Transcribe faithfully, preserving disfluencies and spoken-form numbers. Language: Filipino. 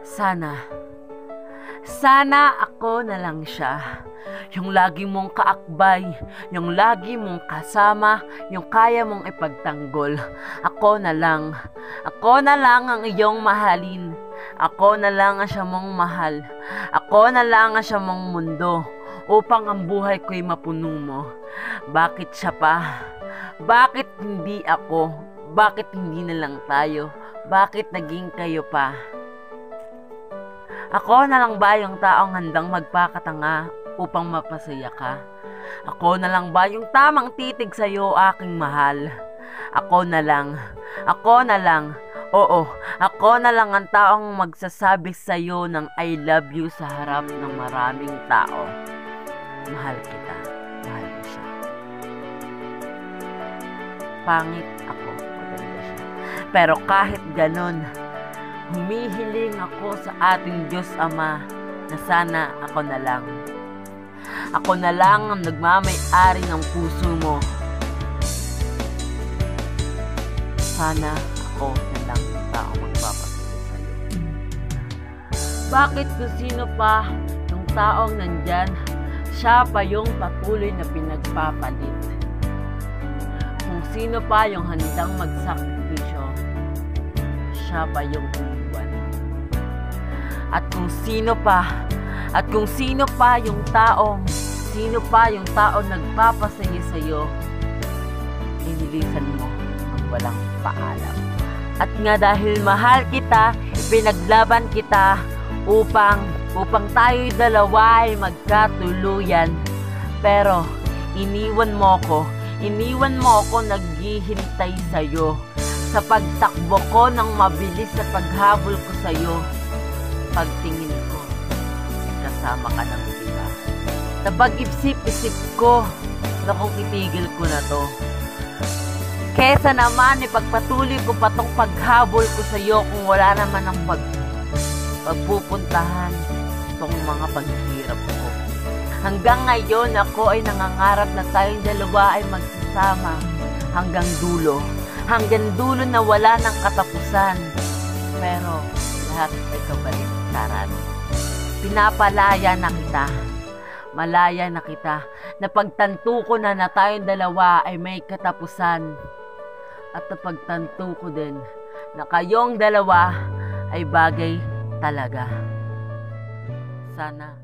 Sana, sana ako na lang siya. Yung lagi mong kaakbay, yung lagi mong kasama, yung kaya mong ipagtanggol. Ako na lang, ako na lang ang iyong mahalin. Ako na lang ang siya mong mahal. Ako na lang ang siya mong mundo, upang ang buhay ko'y mapuno mo. Bakit siya pa? Bakit hindi ako? Bakit hindi na lang tayo? Bakit naging kayo pa? Ako na lang ba yung taong handang magpakatanga upang mapasaya ka? Ako na lang ba yung tamang titig sa'yo, aking mahal? Ako na lang, ako na lang, oo, ako na lang ang taong magsasabi sa'yo ng I love you sa harap ng maraming tao. Mahal kita, mahal mo siya. Pangit ako, maganda siya. Pero kahit ganon, humihiling ako sa ating Diyos Ama na sana ako na lang. Ako na lang ang nagmamay-ari ng puso mo. Sana ako na lang ang taong magpapasaya sa'yo. Bakit kung sino pa yung taong nandyan, siya pa yung patuloy na pinagpapalit? Kung sino pa yung handang magsakripisyo, siya pa yung iniwan. At kung sino pa, at kung sino pa yung taong, sino pa yung taong nagpapasaya sa'yo, inilisan mo ang walang paalam. At nga dahil mahal kita, pinaglaban kita upang, upang tayo'y dalawa ay magkatuluyan. Pero, iniwan mo ko, iniwan mo ko naghihintay sa'yo. Sa pagtakbo ko ng mabilis sa paghabol ko sa'yo, pagtingin ko, kasama ka ng iba. Sa pag-isip-isip ko na kung itigil ko na to, kesa naman ipagpatuloy ko pa tong paghabol ko sa'yo kung wala naman ang pag pagpupuntahan tong mga paghihirap ko. Hanggang ngayon ako ay nangangarap na tayong dalawa ay magsasama hanggang dulo. Hanggang dulo na wala ng katapusan. Pero lahat ay kabaliktaran. Pinapalaya na kita. Malaya na kita. Napagtanto ko na na tayong dalawa ay may katapusan. At napagtanto ko din na kayong dalawa ay bagay talaga. Sana